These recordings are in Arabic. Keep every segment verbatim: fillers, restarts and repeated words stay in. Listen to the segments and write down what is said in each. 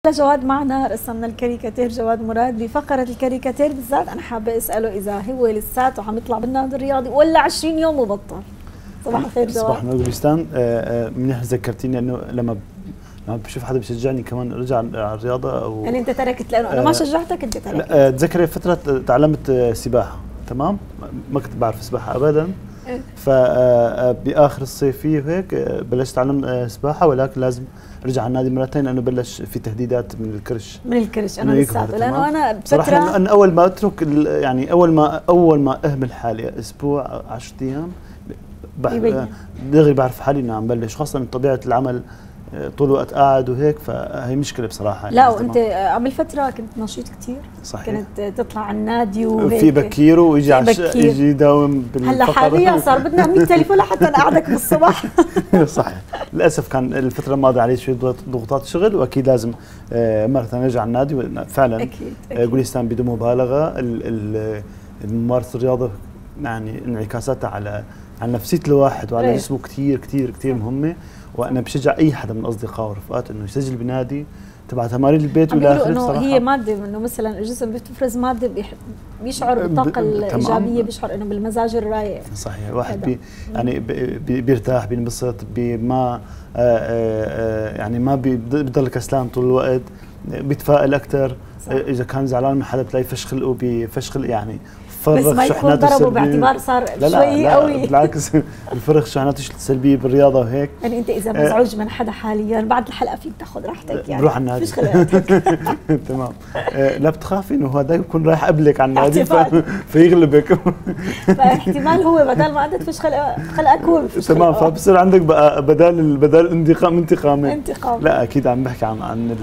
جواد معنا رسمنا الكاريكاتير جواد مراد. بفقرة الكاريكاتير بالذات أنا حابة أسأله إذا هو لساته عم يطلع بالنادي الرياضي ولا عشرين يوم وبطل. صباح الخير جواد. صباح النور جوليستان. منيح ذكرتيني إنه لما لما بشوف حدا بيشجعني كمان رجع على الرياضة أو يعني أنت تركت لأنه أنا ما شجعتك أنت تركت. لا تذكري فترة تعلمت سباحة تمام؟ ما كنت بعرف سباحة أبدا. فبآخر الصيفية وهيك بلشت أتعلم سباحة، ولكن لازم ارجع على النادي مرتين لانه بلش في تهديدات من الكرش من الكرش. انا لساته لانه انا بفتره صراحه انا اول ما اترك يعني اول ما اول ما اهمل حالي اسبوع عشرة ايام دغري بعرف حالي انه عم بلش، خاصه طبيعه العمل طول الوقت قاعد وهيك، فهي مشكله بصراحه. لا وانت قبل فتره كنت نشيط كثير. صحيح. كنت تطلع على النادي وهيك في بكير ويجي عش... يجي يداوم بالفقره. هلا حاليا صار بدنا مية تليفون لحتى نقعدك بالصبح. صحيح. للاسف كان الفتره الماضيه علي شويه ضغوطات شغل، واكيد لازم مره ثانيه نرجع على النادي فعلا. اكيد, أكيد. جوليستان بدون مبالغه ممارسه الرياضه يعني انعكاساتها على على نفسيه الواحد وعلى أيه. جسمه كثير كثير كثير مهمه. وانا بشجع اي حدا من اصدقائي ورفقات انه يسجل بنادي تبع تمارين البيت ولا اخره. انه هي ماده، انه مثلا الجسم بتفرز ماده بيشعر بالطاقه الايجابيه، بيشعر انه بالمزاج الرايق. صحيح. الواحد بي يعني بي بيرتاح بينبسط ما يعني ما بيضل كسلان طول الوقت، بيتفائل اكثر. اذا كان زعلان من حدا بتلاقي فش خلقه بفش خلق يعني بس ما يكون ضربه باعتبار صار شوي قوي. بالعكس الفرغ شحناته السلبيه بالرياضه وهيك. يعني انت اذا مزعوج من حدا حاليا بعد الحلقه فيك تاخذ راحتك يعني بروح على النادي. فيش خلقتك. تمام. لا بتخافي انه هذا يكون رايح قبلك على النادي فيغلبك. فاحتمال هو بدل ما انت تفش خلقك خلقك هو بفش تمام. فبصير عندك بقى بدل بدل الانتقام انتقامي. انتقام. لا اكيد عم بحكي عن عن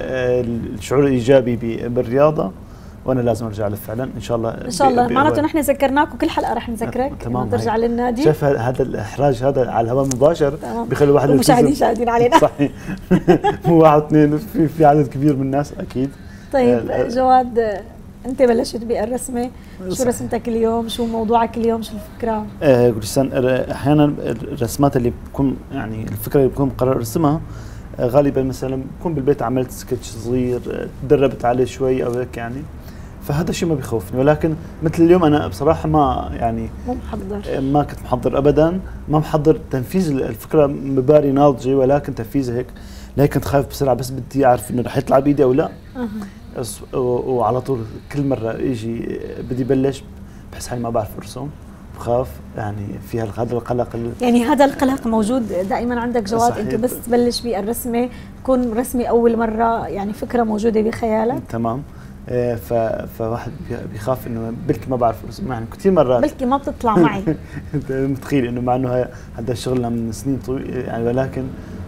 الشعور الايجابي بالرياضه، وانا لازم ارجع له فعلا ان شاء الله. ان شاء الله معناته نحن ذكرناك وكل حلقه رح نذكرك انه ترجع للنادي. شايف هذا الاحراج هذا على الهواء مباشر بخلي الواحد المشاهدين شاهدين علينا. صحيح. مو واحد اثنين، في في عدد كبير من الناس اكيد. طيب جواد، انت بلشت بالرسمه، شو رسمتك اليوم؟ شو موضوعك اليوم؟ شو الفكره؟ آه جوليستان، احيانا الرسمات اللي بكون يعني الفكره اللي بكون مقرر ارسمها غالبا مثلا بكون بالبيت عملت سكتش صغير تدربت عليه شوي او هيك يعني، فهذا الشيء ما بيخوفني. ولكن مثل اليوم انا بصراحه ما يعني مو محضر، ما كنت محضر ابدا، ما محضر تنفيذ الفكره مباري ناضجه، ولكن تنفيذها هيك لهيك كنت خايف بسرعه، بس بدي اعرف انه رح يطلع بايدي او لا. أه. وعلى طول كل مره يجي بدي بلش بحس حالي ما بعرف ارسم، بخاف يعني في هذا القلق. يعني هذا القلق موجود دائما عندك جواد؟ انت بس تبلش بالرسمه تكون رسمه اول مره، يعني فكره موجوده بخيالك. تمام. ف فواحد بيخاف انه بلكي ما بعرف ارسم، يعني كثير مرات بلكي ما بتطلع معي. انت متخيل انه مع انه هذا الشغل من سنين طويله يعني، ولكن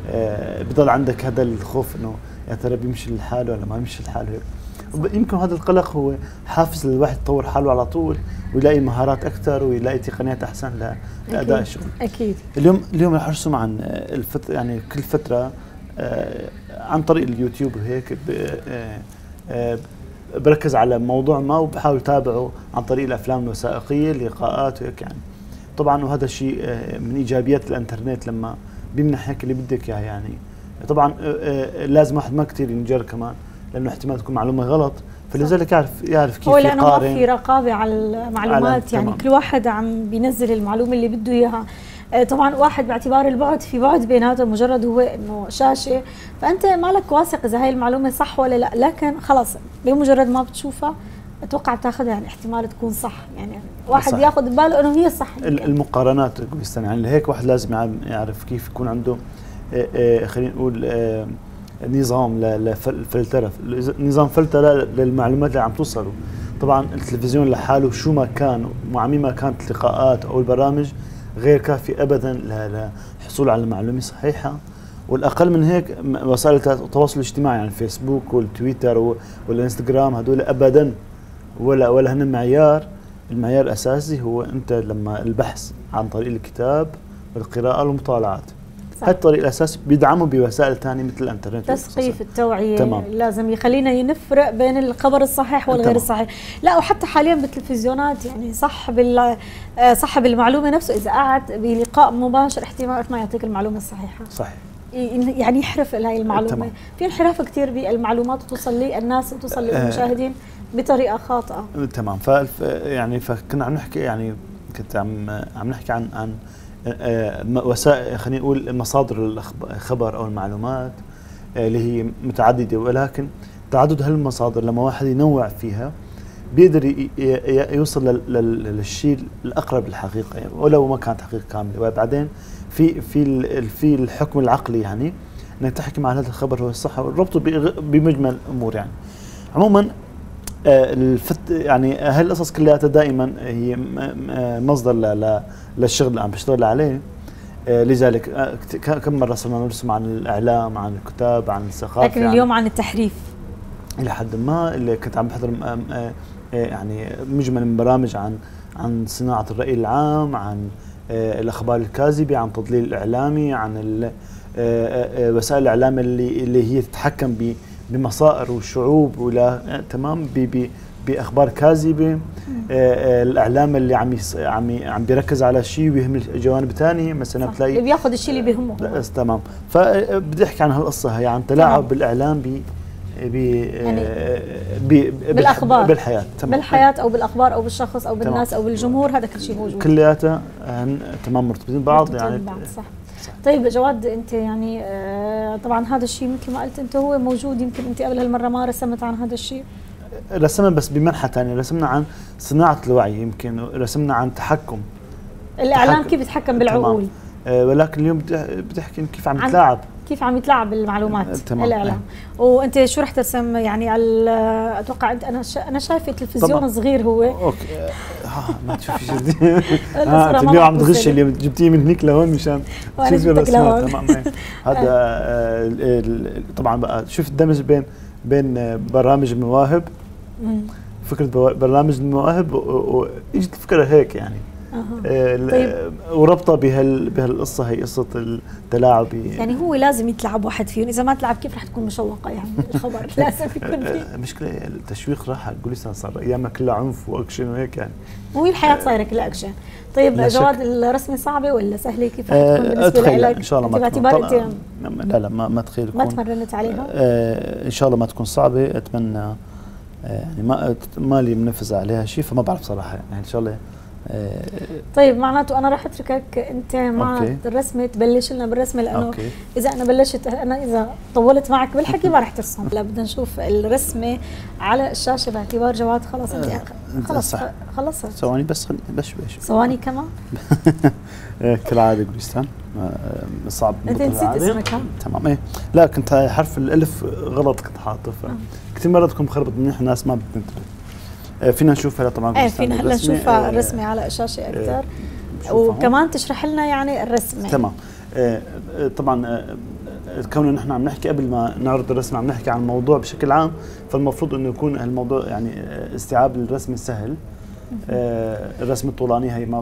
بضل عندك هذا الخوف انه يا ترى بيمشي لحاله ولا ما بيمشي لحاله هيك. يمكن هذا القلق هو حافز للواحد يطور حاله على طول ويلاقي مهارات اكثر ويلاقي تقنيات احسن لاداء الشغل. اكيد. اليوم اليوم رح ارسم عن الفتره، يعني كل فتره عن طريق اليوتيوب وهيك بركز على موضوع ما وبحاول اتابعه عن طريق الافلام الوثائقيه، اللقاءات وهيك يعني. طبعا وهذا الشيء من ايجابيات الانترنت لما بيمنح هيك اللي بدك اياه يعني. طبعا لازم واحد ما كثير ينجر كمان، لانه احتمال تكون معلومه غلط، فلذلك يعرف يعرف كيف هو لانه ما في رقابه على المعلومات يعني. كل واحد عم بينزل المعلومه اللي بده اياها. طبعا واحد باعتبار البعد، في بعد بيناتهم، مجرد هو انه شاشه، فانت مالك واثق اذا هاي المعلومه صح ولا لا، لكن خلص بمجرد ما بتشوفها اتوقع بتاخذها يعني احتمال تكون صح، يعني واحد صح. ياخذ باله انه هي صح. المقارنات يعني لهيك واحد لازم يعرف كيف يكون عنده خلينا نقول نظام للفلتره، نظام فلتره للمعلومات اللي عم توصله. طبعا التلفزيون لحاله شو ما كان ومع ما كانت اللقاءات او البرامج غير كافي ابدا للحصول على معلومه صحيحه، والاقل من هيك وسائل التواصل الاجتماعي يعني الفيسبوك والتويتر والانستغرام هذول ابدا ولا ولا هن معيار. المعيار الاساسي هو انت لما البحث عن طريق الكتاب والقراءه والمطالعات، هاي الطريق الاساسي بيدعموا بوسائل ثانيه مثل الانترنت. تثقيف التوعيه. تمام. لازم يخلينا نفرق بين الخبر الصحيح والغير تمام. الصحيح. لا وحتى حاليا بالتلفزيونات يعني صاحب صاحب المعلومه نفسه اذا قعد بلقاء مباشر احتمال ما يعطيك المعلومه الصحيحه. صحيح. يعني يحرف هاي المعلومه. تمام. في انحراف كثير بالمعلومات وتوصل للناس وتوصل للمشاهدين بطريقه خاطئه. تمام. ف يعني فكنا عم نحكي يعني كنت عم عم نحكي عن عن وسائل، خلينا نقول مصادر الخبر او المعلومات اللي هي متعدده، ولكن تعدد هالمصادر لما واحد ينوع فيها بيقدر يوصل للشيء الاقرب للحقيقه، يعني ولو ما كانت حقيقه كامله. وبعدين في في في الحكم العقلي، يعني انك تحكي مع هذا الخبر هو الصح وربطه بمجمل الامور. يعني عموما الفت يعني هالقصص كلها دائما هي مصدر للشغل اللي عم بشتغل عليه. لذلك كم مره صرنا نرسم عن الاعلام، عن الكتاب، عن الثقافه، لكن اليوم عن التحريف الى حد ما. اللي كنت عم بحضر يعني مجمل من برامج عن عن صناعه الراي العام، عن الاخبار الكاذبه، عن التضليل الاعلامي، عن وسائل الاعلام اللي اللي هي تتحكم بمصائر والشعوب ولا تمام باخبار كاذبه. الاعلام اللي عم عم عم بيركز على شيء ويهم جوانب ثانيه، مثلا بتلاقي اللي بياخذ الشيء اللي بيهمه. تمام. فبدي احكي عن هالقصه هي عن تلاعب بالاعلام ب ب يعني بالاخبار بالحياه. تمام. بالحياه او بالاخبار او بالشخص او بالناس تمام. او بالجمهور، هذا كل شيء موجود كلياتها تمام مرتبطين ببعض يعني بعض. صح. صح. طيب جواد، انت يعني آه طبعا هذا الشيء مثل ما قلت انت هو موجود، يمكن انت قبل هالمره ما رسمت عن هذا الشيء. رسمنا بس بمنحى ثاني، رسمنا عن صناعه الوعي، يمكن رسمنا عن تحكم الاعلام تحكم. كيف يتحكم بالعقول. آه ولكن اليوم بتحكي كيف عم يتلاعب، كيف عم يتلاعب بالمعلومات. تمام. الاعلام. وانت شو رح ترسم يعني على اتوقع انت انا شا انا شايفه تلفزيون صغير هو. اوكي ها ما تشوفي جدي اه اليوم عم تغشي اللي جبتيه من هنيك لهون مشان تشوفي الرسمات. تمام. هذا طبعا بقى شوف الدمج بين بين برامج المواهب، فكره برنامج المواهب واجت الفكره هيك يعني. أه. طيب. وربطها بهال بهالقصه، هي قصه التلاعب. يعني هو لازم يتلعب واحد فيهم، اذا ما تلعب كيف رح تكون مشوقه يعني الخبر لازم يكون فيه مشكله. التشويق راح تقولي صار ايامها كلها عنف واكشن وهيك يعني، وهي الحياه صايره كلها اكشن. طيب جواد، الرسمه صعبه ولا سهله؟ كيف رح تكون بالنسبه لك؟ ان شاء الله ما تكون انت لا لا ما ما تخيل ما تمرنت عليها. آه ان شاء الله ما تكون صعبه. اتمنى يعني ما ما لي منفذه عليها شيء، فما بعرف صراحه يعني ان شاء الله. آه طيب معناته انا راح اتركك انت مع أوكي. الرسمه، تبلش لنا بالرسمه، لانه أوكي. اذا انا بلشت انا اذا طولت معك بالحكي ما راح ترسم. لا بدنا نشوف الرسمه على الشاشه باعتبار جواد خلص انت آه خلص خلصت. ثواني بس بس بس ثواني كمان كالعاده جولستان صعب. انت نسيت اسمك ها؟ تمام. ايه لا كنت حرف الالف غلط كنت حاطه، كثير مرات تكون مخربط منيح، الناس ما بتنتبه. فينا نشوف هلا طبعا. ايه فينا هلا نشوف الرسمه على الشاشه اكثر، وكمان تشرح لنا يعني الرسمه. تمام. آه طبعا آه كونه نحن عم نحكي قبل ما نعرض الرسمه عم نحكي عن الموضوع بشكل عام، فالمفروض انه يكون الموضوع يعني استيعاب الرسمه سهل. آه الرسمه الطولانيه هي ما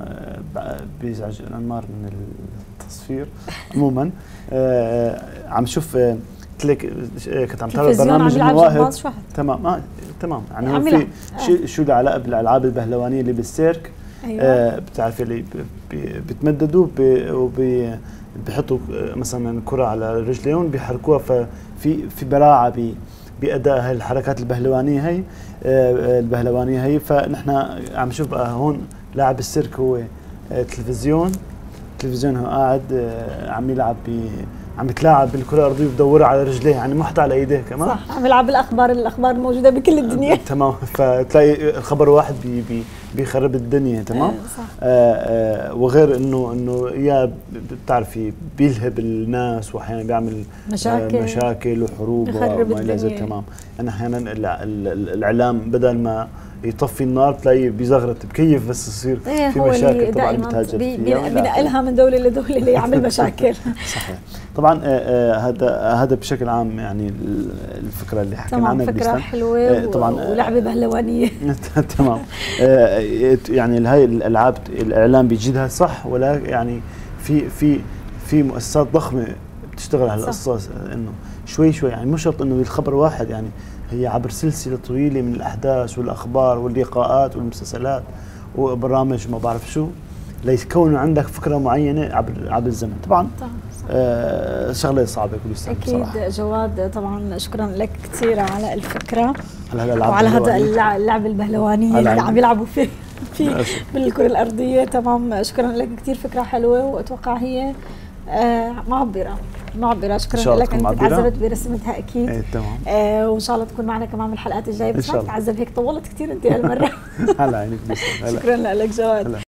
بيزعج الانمار من التصفير. عموما آه عم شوف آه لك كنت عم تابع برنامج المواهب. تمام آه تمام يعني هو في شيء شو له علاقه بالالعاب البهلوانيه اللي بالسيرك. أيوة. آه بتعرفي اللي بتمددوا وبي بيحطوا مثلا كره على رجليهم بيحركوها، ففي في براعه باداء هاي الحركات البهلوانيه هي آه البهلوانيه هي. فنحن عم نشوف بقى هون لاعب السيرك هو آه تلفزيون تلفزيون هو قاعد آه عم يلعب ب عم يتلاعب بالكره الارضيه وبدورها على رجليه، يعني مو حتى على ايديه كمان. صح، عم يلعب بالاخبار الاخبار الموجوده بكل الدنيا. تمام. فتلاقي الخبر واحد بي بي بيخرب الدنيا. تمام. صح. آه آه وغير انه انه يا بتعرفي بيلهب الناس واحيانا بيعمل مشاكل آه مشاكل وحروب وما الى ذلك. تمام. يعني احيانا الاعلام بدل ما يطفي النار تلاقيه بيزغرط بكيف بس يصير ايه في مشاكل طبعا بتهاجر فيها، بينقلها من دوله لدوله اللي يعمل مشاكل. صحيح. طبعا آه هذا هذا بشكل عام يعني الفكره اللي حكينا عنها. طبعا فكره حلوه آه طبعا ولعبه بهلوانيه. تمام. آه يعني هاي الالعاب الاعلام بيجيدها صح، ولا يعني في في في مؤسسات ضخمه بتشتغل على القصه، انه شوي شوي يعني مو شرط انه الخبر واحد، يعني هي عبر سلسله طويله من الاحداث والاخبار واللقاءات والمسلسلات وبرامج ما بعرف شو، ليكونوا عندك فكره معينه عبر عبر الزمن. طبعا آه شغله صعبه كل سنه اكيد بصراحة. جواد طبعا شكرا لك كثير على الفكره على وعلى هذا اللعب البهلواني اللي عم يلعبوا فيه في بالكره الارضيه. تمام شكرا لك كثير، فكره حلوه واتوقع هي آه معبره معبره. شكرا لك انت تعذبت برسمتها اكيد. ايه تمام. آه وان شاء الله تكون معنا كمان بالحلقات الجايه، بس ما تتعذب هيك طولت كثير انت هالمره. هلا عينك. شكرا لك جواد.